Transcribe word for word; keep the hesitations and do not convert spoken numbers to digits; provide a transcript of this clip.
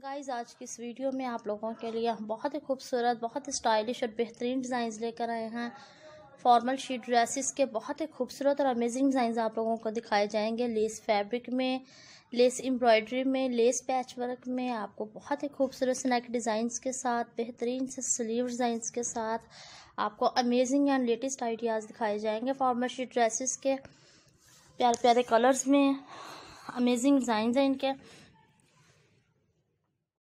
Guys आज की इस वीडियो में आप लोगों के लिए बहुत ही खूबसूरत, बहुत ही स्टाइलिश और बेहतरीन डिज़ाइंस लेकर आए हैं। फॉर्मल शीट ड्रेसेस के बहुत ही खूबसूरत और अमेजिंग डिज़ाइंस आप लोगों को दिखाए जाएंगे। लेस फैब्रिक में, लेस एम्ब्रॉयडरी में, लेस पैच वर्क में आपको बहुत ही खूबसूरत स्नैक डिज़ाइंस के साथ, बेहतरीन से स्लीव डिज़ाइंस के साथ आपको अमेजिंग एंड लेटेस्ट आइडियाज़ दिखाए जाएंगे। फॉर्मल शीट ड्रेसेस के प्यारे प्यारे कलर्स में अमेजिंग डिज़ाइंस हैं इनके।